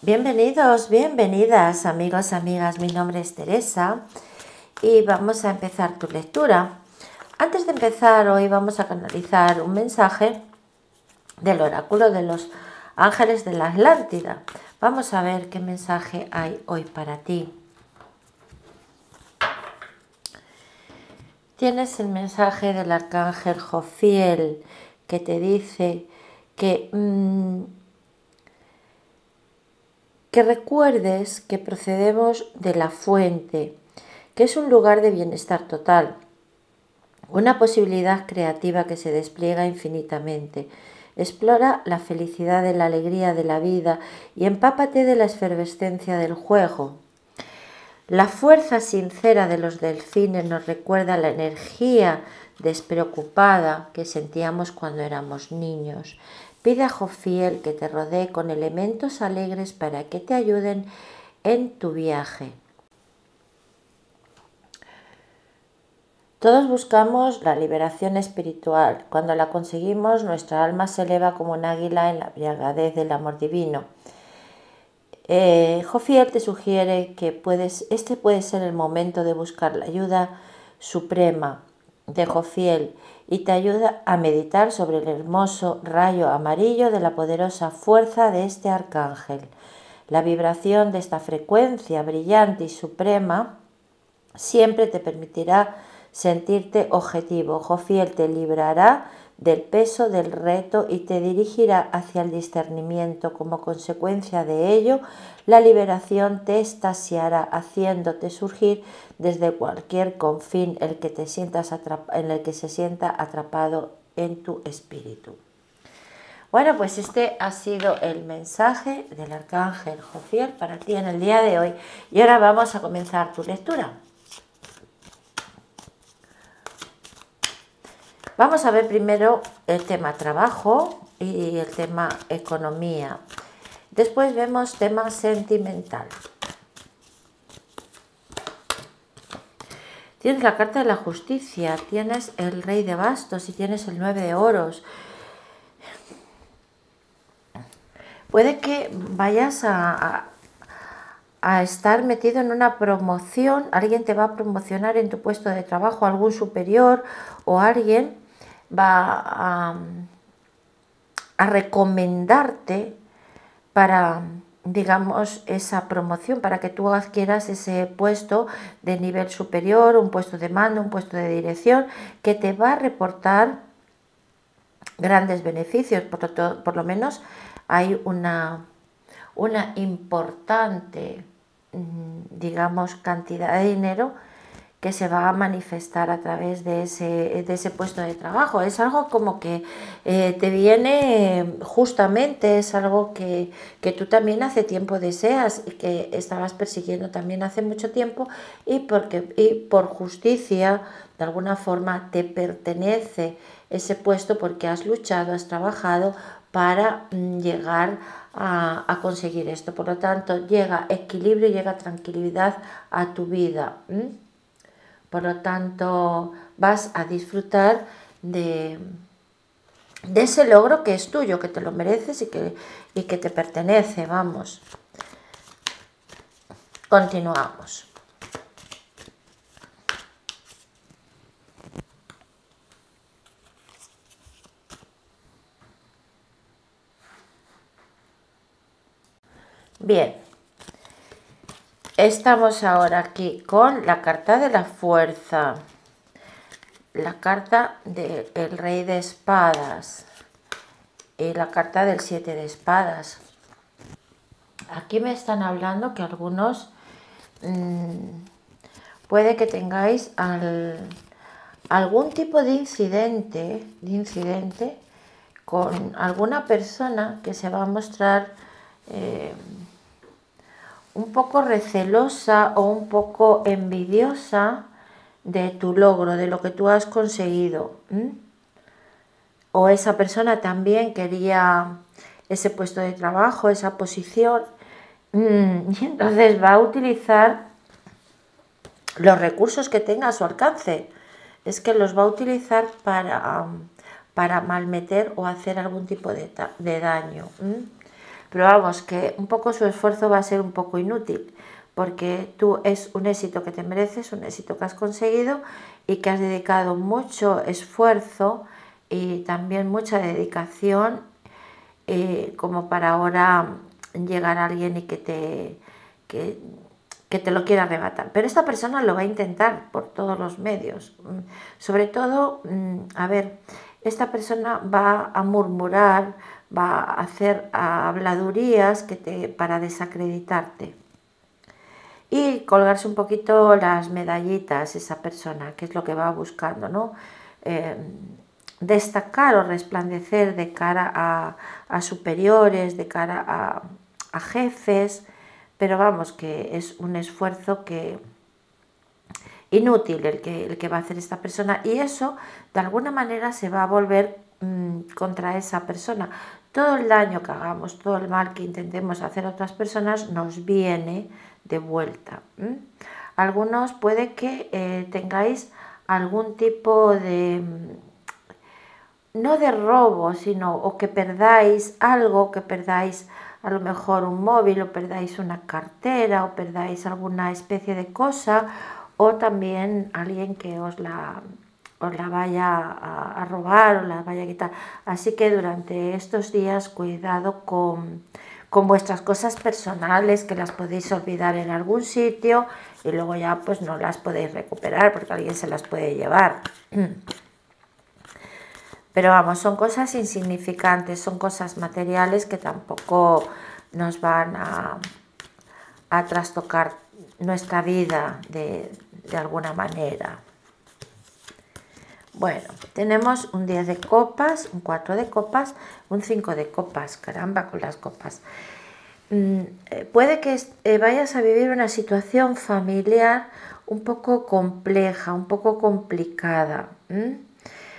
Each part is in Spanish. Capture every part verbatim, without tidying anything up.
Bienvenidos, bienvenidas amigos, amigas, mi nombre es Teresa y vamos a empezar tu lectura. Antes de empezar, hoy vamos a canalizar un mensaje del oráculo de los ángeles de la Atlántida. Vamos a ver qué mensaje hay hoy para ti. Tienes el mensaje del arcángel Jofiel que te dice que... Mmm, que recuerdes que procedemos de la fuente, que es un lugar de bienestar total, una posibilidad creativa que se despliega infinitamente. Explora la felicidad de la alegría de la vida y empápate de la efervescencia del juego. La fuerza sincera de los delfines nos recuerda la energía despreocupada que sentíamos cuando éramos niños. Pide a Jofiel que te rodee con elementos alegres para que te ayuden en tu viaje. Todos buscamos la liberación espiritual. Cuando la conseguimos, nuestra alma se eleva como un águila en la embriaguez del amor divino. Eh, Jofiel te sugiere que puedes, este puede ser el momento de buscar la ayuda suprema de Jofiel y te ayuda a meditar sobre el hermoso rayo amarillo de la poderosa fuerza de este arcángel. La vibración de esta frecuencia brillante y suprema siempre te permitirá sentirte objetivo. Jofiel te librará del peso del reto y te dirigirá hacia el discernimiento. Como consecuencia de ello, la liberación te extasiará, haciéndote surgir desde cualquier confín el que te sientas en el que se sienta atrapado en tu espíritu. Bueno, pues este ha sido el mensaje del arcángel Jofiel para ti en el día de hoy. Y ahora vamos a comenzar tu lectura. Vamos a ver primero el tema trabajo y el tema economía. Después vemos tema sentimental. Tienes la carta de la justicia, tienes el rey de bastos y tienes el nueve de oros. Puede que vayas a, a, a estar metido en una promoción, alguien te va a promocionar en tu puesto de trabajo, algún superior o alguien va a, a recomendarte para, digamos, esa promoción, para que tú adquieras ese puesto de nivel superior, un puesto de mando, un puesto de dirección, que te va a reportar grandes beneficios. Por lo, por lo menos hay una, una importante, digamos, cantidad de dinero que se va a manifestar a través de ese, de ese puesto de trabajo. Es algo como que eh, te viene justamente, es algo que, que tú también hace tiempo deseas y que estabas persiguiendo también hace mucho tiempo y, porque, y por justicia, de alguna forma, te pertenece ese puesto porque has luchado, has trabajado para llegar a, a conseguir esto. Por lo tanto, llega equilibrio, llega tranquilidad a tu vida. ¿Mm? Por lo tanto, vas a disfrutar de, de ese logro que es tuyo, que te lo mereces y que, y que te pertenece. Vamos. Continuamos. Bien. Estamos ahora aquí con la carta de la fuerza, la carta del rey de espadas y la carta del siete de espadas. Aquí me están hablando que algunos mmm, puede que tengáis al, algún tipo de incidente, de incidente con alguna persona que se va a mostrar eh, un poco recelosa o un poco envidiosa de tu logro, de lo que tú has conseguido. ¿Mm? O esa persona también quería ese puesto de trabajo, esa posición, mm, y entonces va a utilizar los recursos que tenga a su alcance. Es que los va a utilizar para, para malmeter o hacer algún tipo de, de daño. ¿Mm? pero vamos, que un poco su esfuerzo va a ser un poco inútil, porque tú es un éxito que te mereces, un éxito que has conseguido y que has dedicado mucho esfuerzo y también mucha dedicación, eh, como para ahora llegar a alguien y que te, que, que te lo quiera arrebatar. Pero esta persona lo va a intentar por todos los medios. Sobre todo, a ver, esta persona va a murmurar, va a hacer habladurías que te, para desacreditarte. Y colgarse un poquito las medallitas esa persona, que es lo que va buscando, ¿no? Eh, destacar o resplandecer de cara a, a superiores, de cara a, a jefes, pero vamos, que es un esfuerzo que inútil el que, el que va a hacer esta persona, y eso de alguna manera se va a volver mmm, contra esa persona. Todo el daño que hagamos, todo el mal que intentemos hacer a otras personas nos viene de vuelta. ¿Mm? Algunos puede que eh, tengáis algún tipo de, no de robo, sino o que perdáis algo, que perdáis a lo mejor un móvil, o perdáis una cartera, o perdáis alguna especie de cosa, o también alguien que os la, os la vaya a, a robar o la vaya a quitar. Así que durante estos días cuidado con, con vuestras cosas personales, que las podéis olvidar en algún sitio y luego ya pues no las podéis recuperar porque alguien se las puede llevar. Pero vamos, son cosas insignificantes, son cosas materiales que tampoco nos van a, a trastocar nuestra vida de, de alguna manera. Bueno, tenemos un diez de copas, un cuatro de copas, un cinco de copas. Caramba, con las copas. Mm, eh, puede que eh, vayas a vivir una situación familiar un poco compleja, un poco complicada. ¿Mm?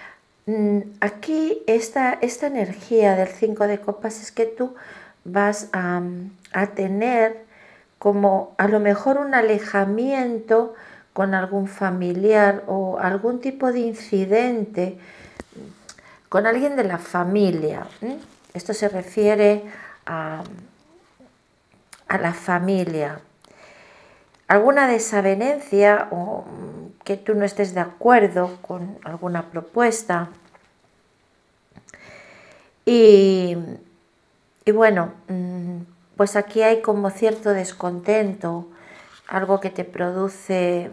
Aquí esta, esta energía del cinco de copas es que tú vas a, a tener como a lo mejor un alejamiento con algún familiar o algún tipo de incidente con alguien de la familia. ¿eh? Esto se refiere a, a la familia. Alguna desavenencia o que tú no estés de acuerdo con alguna propuesta. Y, y bueno, pues aquí hay como cierto descontento, algo que te produce,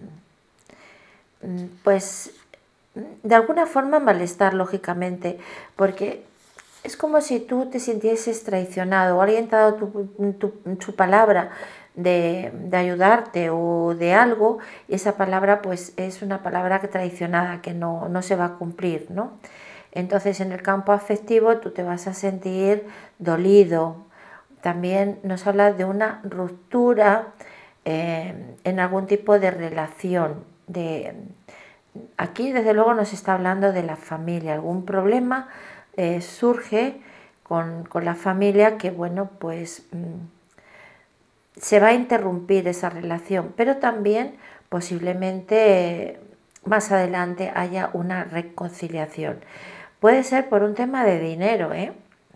pues, de alguna forma malestar, lógicamente, porque es como si tú te sintieses traicionado o alguien te ha dado tu, tu, su palabra de, de ayudarte o de algo, y esa palabra pues es una palabra que traicionada, que no, no se va a cumplir, ¿no? Entonces en el campo afectivo tú te vas a sentir dolido. También nos habla de una ruptura eh, en algún tipo de relación. De, aquí desde luego nos está hablando de la familia, algún problema eh, surge con, con la familia que bueno pues mmm, se va a interrumpir esa relación, pero también posiblemente eh, más adelante haya una reconciliación. Puede ser por un tema de dinero, ¿eh?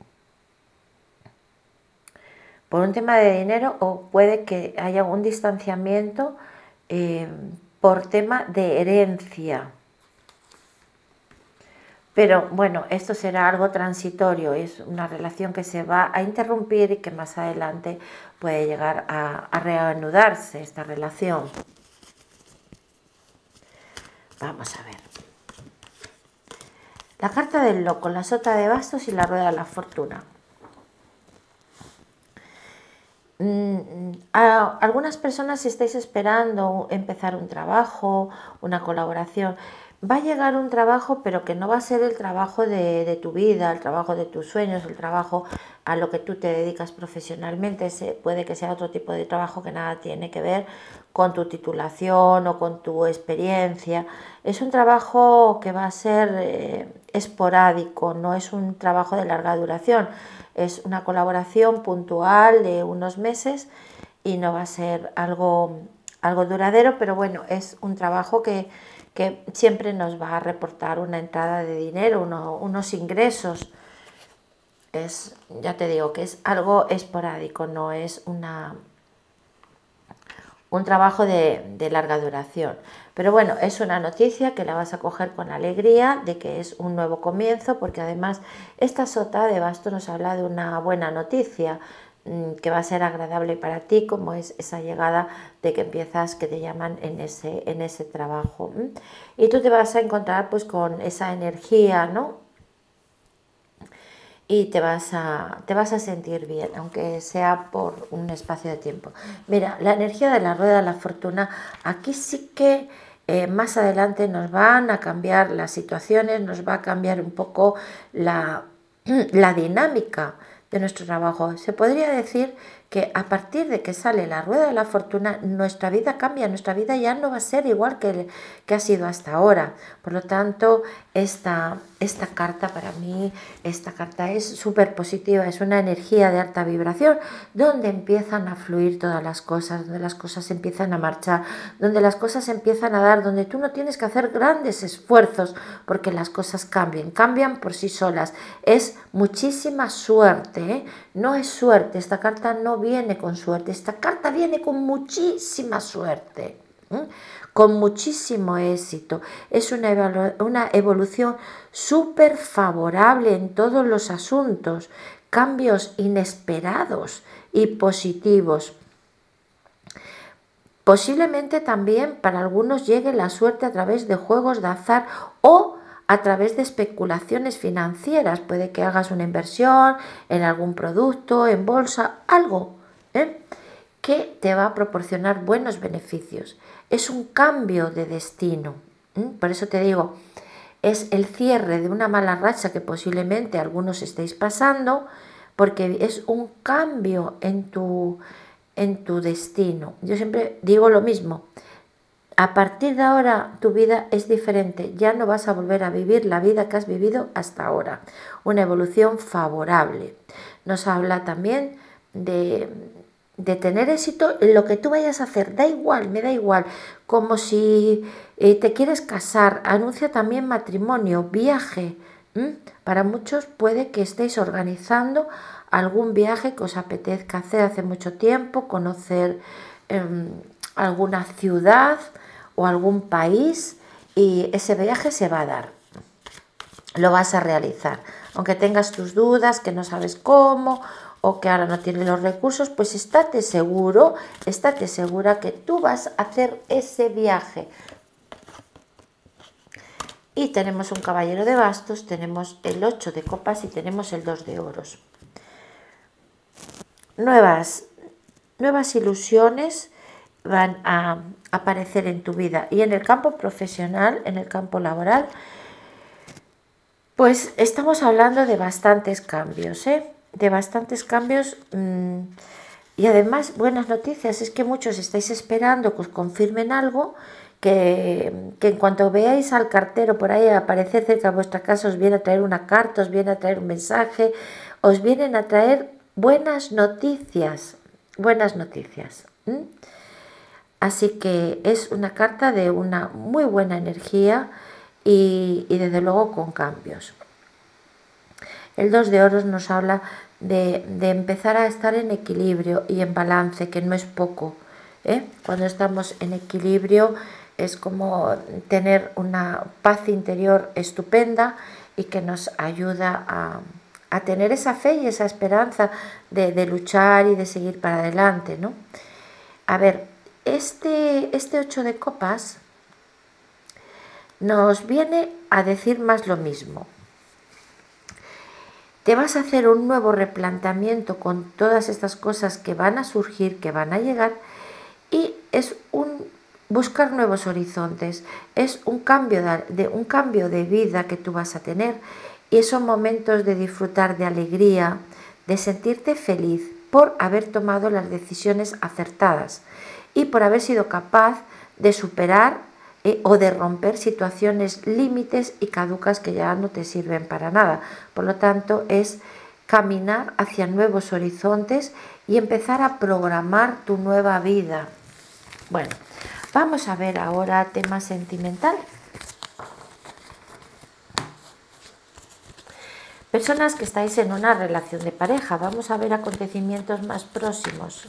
Por un tema de dinero, o puede que haya un distanciamiento eh, por tema de herencia. Pero bueno, esto será algo transitorio, es una relación que se va a interrumpir y que más adelante puede llegar a, a reanudarse esta relación. Vamos a ver. La carta del loco, la sota de bastos y la rueda de la fortuna. A algunas personas, si estáis esperando empezar un trabajo, una colaboración, va a llegar un trabajo, pero que no va a ser el trabajo de, de tu vida, el trabajo de tus sueños, el trabajo a lo que tú te dedicas profesionalmente. Ese puede que sea otro tipo de trabajo que nada tiene que ver con tu titulación o con tu experiencia. Es un trabajo que va a ser eh, esporádico, no es un trabajo de larga duración. Es una colaboración puntual de unos meses y no va a ser algo, algo duradero, pero bueno, es un trabajo que, que siempre nos va a reportar una entrada de dinero, uno, unos ingresos. Es, ya te digo que es algo esporádico, no es una, un trabajo de, de larga duración. Pero bueno, es una noticia que la vas a coger con alegría, de que es un nuevo comienzo, porque además esta sota de bastos nos habla de una buena noticia, mmm, que va a ser agradable para ti, como es esa llegada de que empiezas, que te llaman en ese, en ese trabajo. ¿m? Y tú te vas a encontrar pues con esa energía, ¿no? Y te vas, a, te vas a sentir bien, aunque sea por un espacio de tiempo. Mira, la energía de la rueda de la fortuna, aquí sí que eh, más adelante nos van a cambiar las situaciones, nos va a cambiar un poco la, la dinámica de nuestro trabajo. Se podría decir que a partir de que sale la rueda de la fortuna, nuestra vida cambia, nuestra vida ya no va a ser igual que, que ha sido hasta ahora. Por lo tanto, esta, esta carta para mí, esta carta es súper positiva, es una energía de alta vibración, donde empiezan a fluir todas las cosas, donde las cosas empiezan a marchar, donde las cosas empiezan a dar, donde tú no tienes que hacer grandes esfuerzos porque las cosas cambien, cambian por sí solas. Es muchísima suerte, ¿eh? No es suerte, esta carta no viene con suerte, esta carta viene con muchísima suerte, ¿eh? Con muchísimo éxito. Es una, evolu una evolución súper favorable en todos los asuntos, cambios inesperados y positivos. Posiblemente también para algunos llegue la suerte a través de juegos de azar o a través de especulaciones financieras. Puede que hagas una inversión en algún producto, en bolsa, algo, ¿eh? que te va a proporcionar buenos beneficios. Es un cambio de destino. ¿eh? Por eso te digo, es el cierre de una mala racha que posiblemente algunos estéis pasando, porque es un cambio en tu, en tu destino. Yo siempre digo lo mismo. A partir de ahora tu vida es diferente, ya no vas a volver a vivir la vida que has vivido hasta ahora. Una evolución favorable. Nos habla también de, de tener éxito en lo que tú vayas a hacer, da igual, me da igual, como si eh, te quieres casar, anuncia también matrimonio, viaje. ¿Mm? Para muchos puede que estéis organizando algún viaje que os apetezca hacer hace mucho tiempo, conocer eh, alguna ciudad o algún país, y ese viaje se va a dar, lo vas a realizar, aunque tengas tus dudas, que no sabes cómo o que ahora no tienes los recursos, pues estate seguro, estate segura que tú vas a hacer ese viaje. Y tenemos un caballero de bastos, tenemos el ocho de copas y tenemos el dos de oros. Nuevas, nuevas ilusiones van a aparecer en tu vida, y en el campo profesional, en el campo laboral, pues estamos hablando de bastantes cambios, ¿eh? de bastantes cambios mmm, y además buenas noticias. Es que muchos estáis esperando que os confirmen algo, que, que en cuanto veáis al cartero por ahí aparecer cerca de vuestra casa, os viene a traer una carta, os viene a traer un mensaje, os vienen a traer buenas noticias, buenas noticias. ¿Mm? Así que es una carta de una muy buena energía y, y desde luego con cambios. El dos de oros nos habla de, de empezar a estar en equilibrio y en balance, que no es poco, ¿eh? Cuando estamos en equilibrio es como tener una paz interior estupenda y que nos ayuda a, a tener esa fe y esa esperanza de, de luchar y de seguir para adelante, ¿no? A ver, este, este ocho de copas nos viene a decir más lo mismo. Te vas a hacer un nuevo replanteamiento con todas estas cosas que van a surgir, que van a llegar, y es un buscar nuevos horizontes, es un cambio de, de, un cambio de vida que tú vas a tener, y son momentos de disfrutar de alegría, de sentirte feliz por haber tomado las decisiones acertadas y por haber sido capaz de superar Eh, o de romper situaciones límites y caducas que ya no te sirven para nada. Por lo tanto, es caminar hacia nuevos horizontes y empezar a programar tu nueva vida. Bueno, vamos a ver ahora tema sentimental. Personas que estáis en una relación de pareja, vamos a ver acontecimientos más próximos.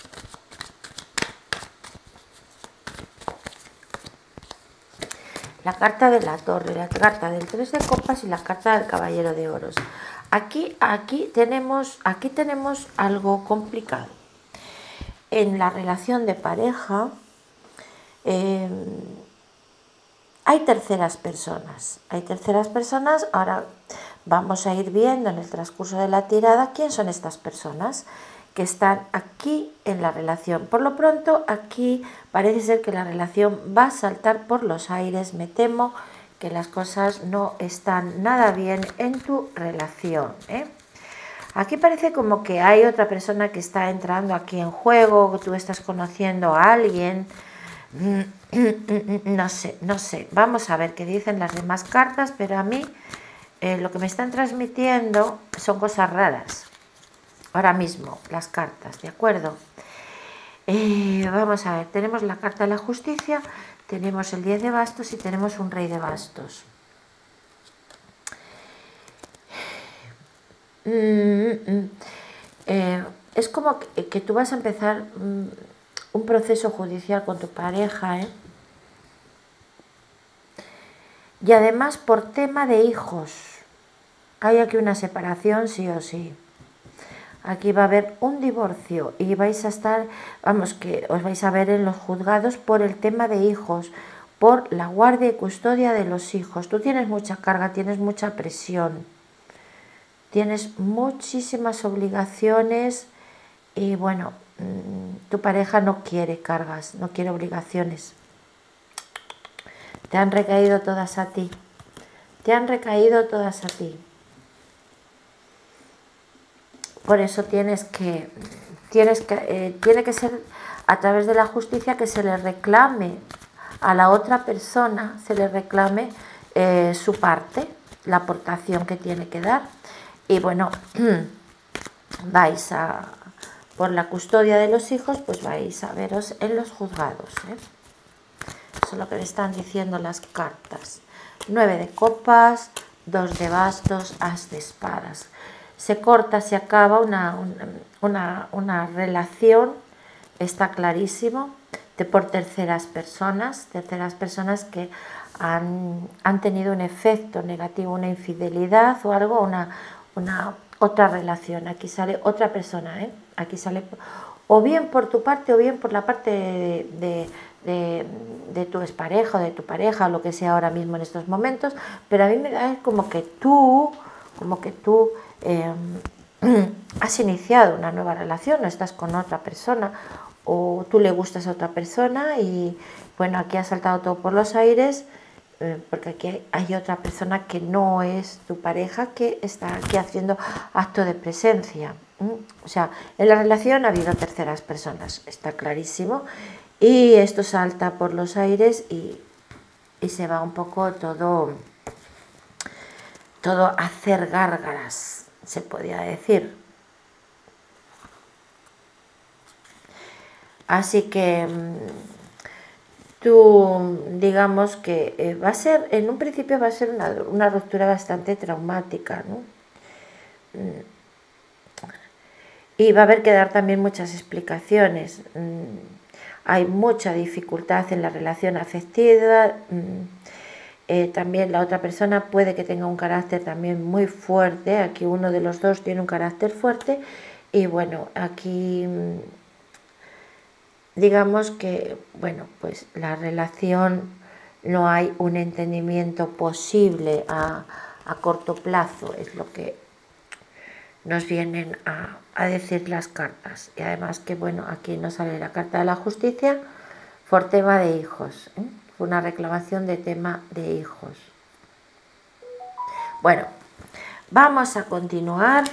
La carta de la torre, la carta del tres de copas y la carta del caballero de oros. Aquí, aquí, tenemos, aquí tenemos algo complicado. En la relación de pareja eh, hay terceras personas. Hay terceras personas. Ahora vamos a ir viendo en el transcurso de la tirada quién son estas personas que están aquí en la relación. Por lo pronto, aquí parece ser que la relación va a saltar por los aires. Me temo que las cosas no están nada bien en tu relación, ¿eh? Aquí parece como que hay otra persona que está entrando aquí en juego, que tú estás conociendo a alguien. No sé, no sé. Vamos a ver qué dicen las demás cartas, pero a mí eh, lo que me están transmitiendo son cosas raras. Ahora mismo, las cartas, ¿de acuerdo? Eh, vamos a ver, tenemos la carta de la justicia, tenemos el diez de bastos y tenemos un rey de bastos. Mm, mm, eh, es como que, que tú vas a empezar mm, un proceso judicial con tu pareja, ¿eh? Y además por tema de hijos. Hay aquí una separación sí o sí. Aquí va a haber un divorcio y vais a estar, vamos, que os vais a ver en los juzgados por el tema de hijos, por la guardia y custodia de los hijos. Tú tienes mucha carga, tienes mucha presión, tienes muchísimas obligaciones y bueno, tu pareja no quiere cargas, no quiere obligaciones. Te han recaído todas a ti, te han recaído todas a ti. Por eso tienes que, tienes que, eh, tiene que ser a través de la justicia que se le reclame a la otra persona, se le reclame eh, su parte, la aportación que tiene que dar. Y bueno, vais a, por la custodia de los hijos, pues vais a veros en los juzgados, ¿eh? Eso es lo que me están diciendo las cartas. Nueve de copas, dos de bastos, as de espadas. Se corta, se acaba una, una, una relación, está clarísimo, de por terceras personas, terceras personas que han, han tenido un efecto negativo, una infidelidad o algo, una, una otra relación. Aquí sale otra persona, ¿eh? Aquí sale o bien por tu parte o bien por la parte de, de, de, de tu expareja o de tu pareja o lo que sea ahora mismo en estos momentos, pero a mí me da como que tú, como que tú Eh, has iniciado una nueva relación o estás con otra persona o tú le gustas a otra persona y bueno, aquí ha saltado todo por los aires eh, porque aquí hay, hay otra persona que no es tu pareja que está aquí haciendo acto de presencia. ¿Mm? O sea, en la relación ha habido terceras personas, está clarísimo, y esto salta por los aires y, y se va un poco todo, todo a hacer gárgaras, se podría decir. Así que tú, digamos que eh, va a ser, en un principio va a ser una, una ruptura bastante traumática, ¿no? Y va a haber que dar también muchas explicaciones. Hay mucha dificultad en la relación afectiva. Eh, también la otra persona puede que tenga un carácter también muy fuerte. Aquí uno de los dos tiene un carácter fuerte y bueno, aquí digamos que bueno, pues la relación no hay un entendimiento posible a, a corto plazo, es lo que nos vienen a, a decir las cartas. Y además que bueno, aquí nos sale la carta de la justicia por tema de hijos, ¿eh? Una reclamación de tema de hijos. Bueno, vamos a continuar.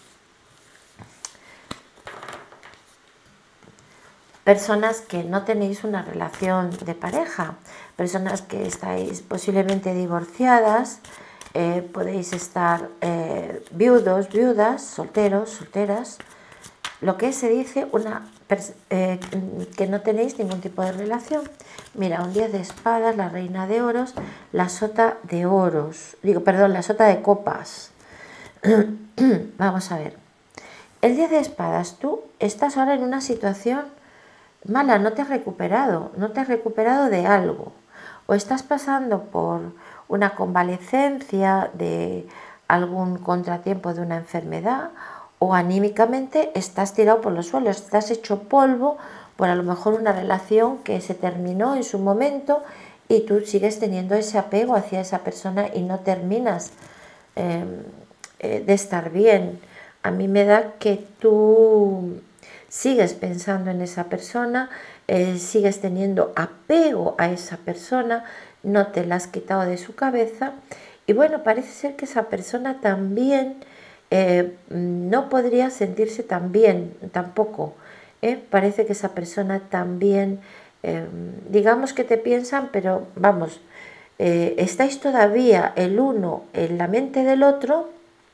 Personas que no tenéis una relación de pareja, personas que estáis posiblemente divorciadas, eh, podéis estar eh, viudos, viudas, solteros, solteras, lo que se dice una eh, que no tenéis ningún tipo de relación. Mira, un diez de espadas, la reina de oros, la sota de oros, digo, perdón, la sota de copas. Vamos a ver. El diez de espadas, tú estás ahora en una situación mala, no te has recuperado, no te has recuperado de algo. O estás pasando por una convalecencia de algún contratiempo de una enfermedad, o anímicamente estás tirado por los suelos, estás hecho polvo por a lo mejor una relación que se terminó en su momento y tú sigues teniendo ese apego hacia esa persona y no terminas eh, eh, de estar bien. A mí me da que tú sigues pensando en esa persona, eh, sigues teniendo apego a esa persona, no te la has quitado de su cabeza y bueno, parece ser que esa persona también eh, no podría sentirse tan bien tampoco. ¿eh? Parece que esa persona también, eh, digamos que te piensan, pero vamos, eh, estáis todavía el uno en la mente del otro,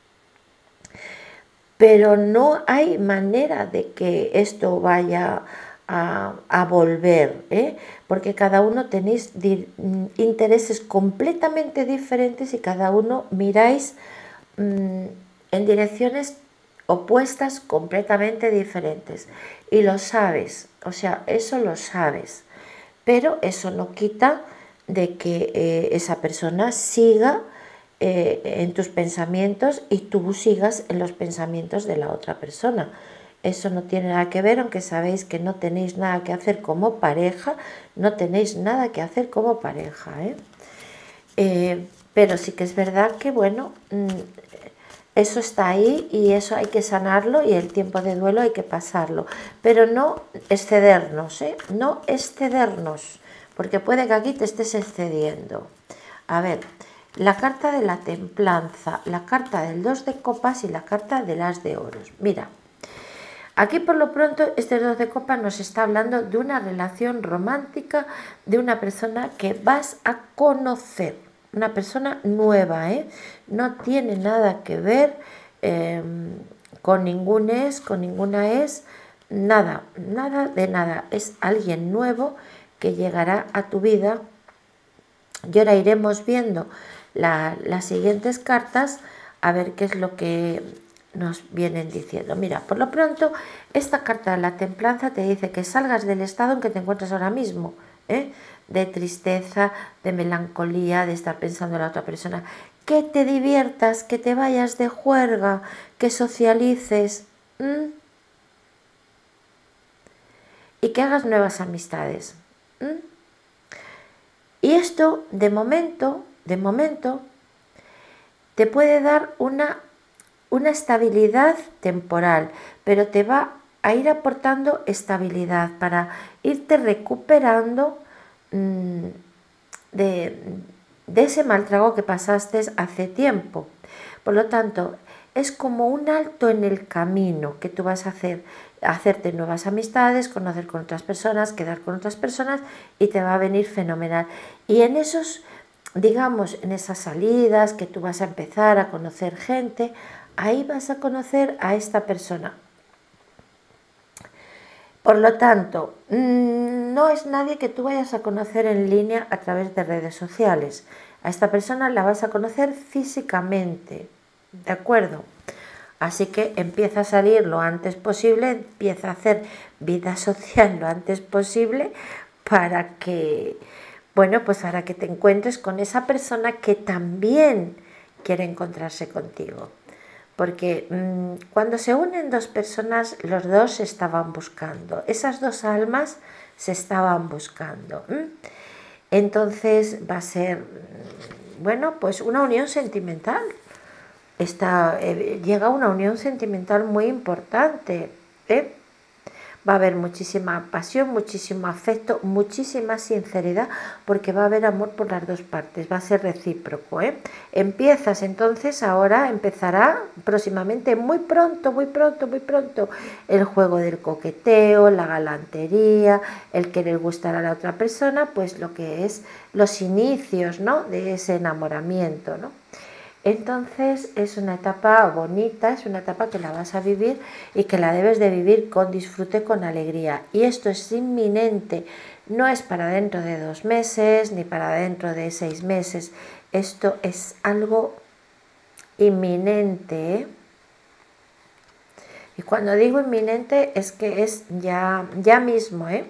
pero no hay manera de que esto vaya a, a volver, ¿eh? porque cada uno tenéis di, intereses completamente diferentes y cada uno miráis mmm, en direcciones opuestas completamente diferentes y lo sabes, o sea, eso lo sabes, pero eso no quita de que eh, esa persona siga eh, en tus pensamientos y tú sigas en los pensamientos de la otra persona. Eso no tiene nada que ver, aunque sabéis que no tenéis nada que hacer como pareja, no tenéis nada que hacer como pareja, ¿eh? Eh, pero sí que es verdad que, bueno, eso está ahí y eso hay que sanarlo y el tiempo de duelo hay que pasarlo, pero no excedernos, ¿eh? No excedernos, porque puede que aquí te estés excediendo. A ver, la carta de la templanza, la carta del dos de copas y la carta del as de oros. Mira, aquí por lo pronto este dos de copas nos está hablando de una relación romántica, de una persona que vas a conocer, una persona nueva, ¿eh? No tiene nada que ver eh, con ningún es, con ninguna es, nada, nada de nada. Es alguien nuevo que llegará a tu vida. Y ahora iremos viendo la, las siguientes cartas a ver qué es lo que nos vienen diciendo. Mira, por lo pronto, esta carta de la templanza te dice que salgas del estado en que te encuentras ahora mismo, ¿eh? de tristeza, de melancolía, de estar pensando en la otra persona, que te diviertas, que te vayas de juerga, que socialices ¿m? y que hagas nuevas amistades. ¿m? Y esto, de momento, de momento, te puede dar una, una estabilidad temporal, pero te va a ir aportando estabilidad para irte recuperando mmm, de, de ese mal trago que pasaste hace tiempo. Por lo tanto, es como un alto en el camino que tú vas a hacer, hacerte nuevas amistades, conocer con otras personas, quedar con otras personas y te va a venir fenomenal. Y en esos, digamos, en esas salidas que tú vas a empezar a conocer gente, ahí vas a conocer a esta persona. Por lo tanto, no es nadie que tú vayas a conocer en línea a través de redes sociales. A esta persona la vas a conocer físicamente, ¿de acuerdo? Así que empieza a salir lo antes posible, empieza a hacer vida social lo antes posible para que, bueno, pues para que te encuentres con esa persona que también quiere encontrarse contigo. Porque mmm, cuando se unen dos personas, los dos se estaban buscando, esas dos almas se estaban buscando. ¿m? Entonces va a ser, bueno, pues una unión sentimental. Esta, eh, llega una unión sentimental muy importante, ¿eh? Va a haber muchísima pasión, muchísimo afecto, muchísima sinceridad, porque va a haber amor por las dos partes, va a ser recíproco, ¿eh? Empiezas entonces, ahora empezará próximamente, muy pronto, muy pronto, muy pronto, el juego del coqueteo, la galantería, el querer gustar a la otra persona, pues lo que es los inicios, ¿no? de ese enamoramiento, ¿no? Entonces es una etapa bonita, es una etapa que la vas a vivir y que la debes de vivir con disfrute, con alegría. Y esto es inminente, no es para dentro de dos meses ni para dentro de seis meses. Esto es algo inminente, ¿eh? Y cuando digo inminente es que es ya, ya mismo, ¿eh?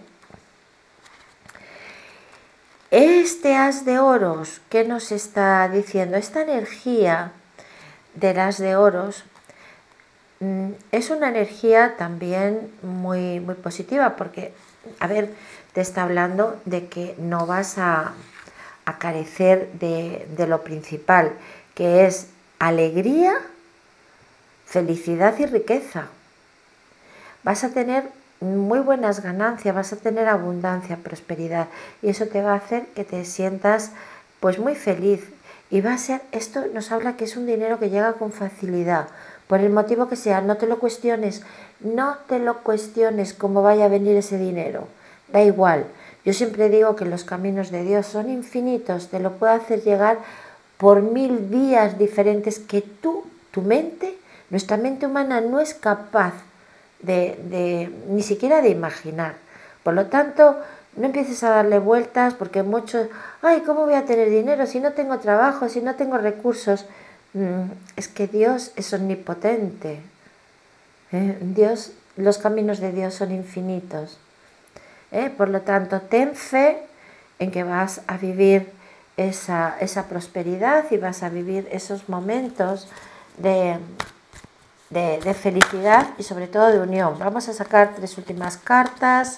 Este as de oros, ¿qué nos está diciendo? Esta energía del as de oros mmm, es una energía también muy, muy positiva, porque, a ver, te está hablando de que no vas a, a carecer de, de lo principal, que es alegría, felicidad y riqueza. Vas a tener muy buenas ganancias, vas a tener abundancia, prosperidad, y eso te va a hacer que te sientas pues muy feliz. Y va a ser, esto nos habla que es un dinero que llega con facilidad, por el motivo que sea. No te lo cuestiones, no te lo cuestiones cómo vaya a venir ese dinero, da igual. Yo siempre digo que los caminos de Dios son infinitos, te lo puede hacer llegar por mil vías diferentes que tú, tu mente, nuestra mente humana no es capaz De, de, ni siquiera de imaginar. Por lo tanto, no empieces a darle vueltas, porque muchos, ay, ¿cómo voy a tener dinero si no tengo trabajo, si no tengo recursos? Mm, es que Dios es omnipotente, ¿eh? Dios, los caminos de Dios son infinitos, ¿eh? Por lo tanto, ten fe en que vas a vivir esa, esa prosperidad y vas a vivir esos momentos de De, de felicidad y sobre todo de unión. Vamos a sacar tres últimas cartas.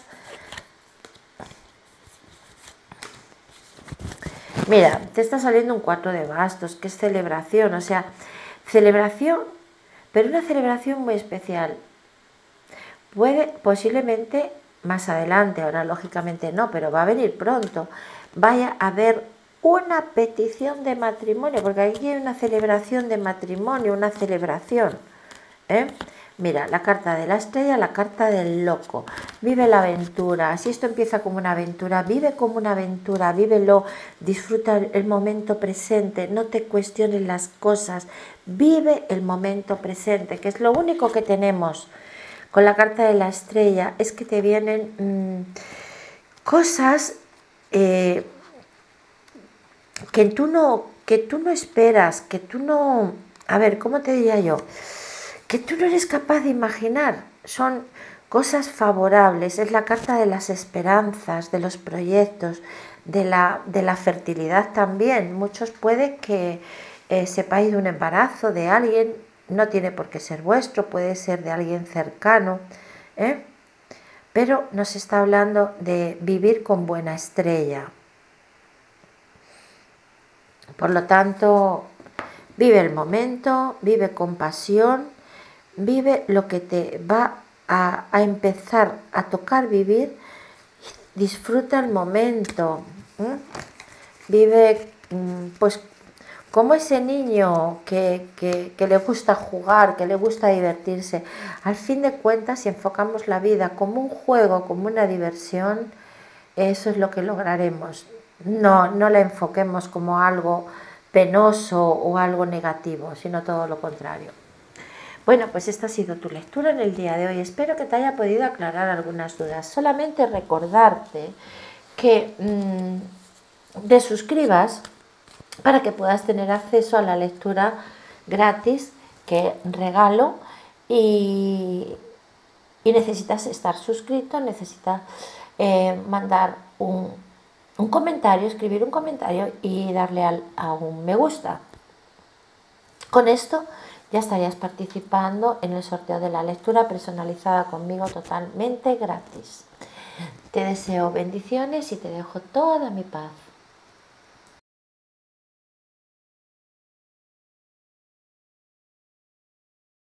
Mira, te está saliendo un cuatro de bastos, que es celebración, o sea, celebración, pero una celebración muy especial. Puede, posiblemente más adelante, ahora lógicamente no, pero va a venir pronto, vaya a haber una petición de matrimonio, porque aquí hay una celebración de matrimonio, una celebración. ¿Eh? Mira, la carta de la estrella, la carta del loco. Vive la aventura. Si esto empieza como una aventura, vive como una aventura, vívelo, disfruta el momento presente, no te cuestiones las cosas, vive el momento presente, que es lo único que tenemos. Con la carta de la estrella es que te vienen mmm, cosas eh, que tú no, que tú no esperas, que tú no, a ver, ¿cómo te diría yo? Que tú no eres capaz de imaginar. Son cosas favorables, es la carta de las esperanzas, de los proyectos, de la, de la fertilidad también. Muchos puede que eh, sepáis de un embarazo de alguien, no tiene por qué ser vuestro, puede ser de alguien cercano, ¿eh? Pero nos está hablando de vivir con buena estrella. Por lo tanto, vive el momento, vive con pasión, vive lo que te va a, a empezar a tocar vivir, disfruta el momento, ¿eh? Vive pues como ese niño que, que, que le gusta jugar, que le gusta divertirse. Al fin de cuentas, si enfocamos la vida como un juego, como una diversión, eso es lo que lograremos. No, no la enfoquemos como algo penoso o algo negativo, sino todo lo contrario. Bueno, pues esta ha sido tu lectura en el día de hoy. Espero que te haya podido aclarar algunas dudas. Solamente recordarte que mmm, te suscribas para que puedas tener acceso a la lectura gratis que regalo y, y necesitas estar suscrito, necesitas eh, mandar un, un comentario, escribir un comentario y darle al, a un me gusta. Con esto ya estarías participando en el sorteo de la lectura personalizada conmigo totalmente gratis. Te deseo bendiciones y te dejo toda mi paz.